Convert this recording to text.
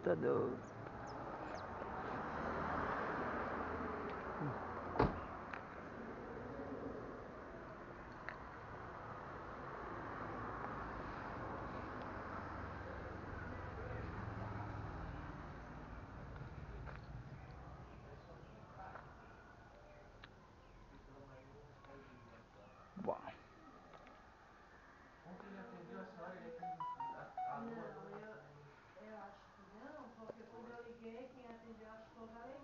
Computador. Bom. Ontem ele atendeu a senhora, ele atendeu. Não, eu acho que não, porque quando eu liguei, quem atendeu acho que foi o Valentim.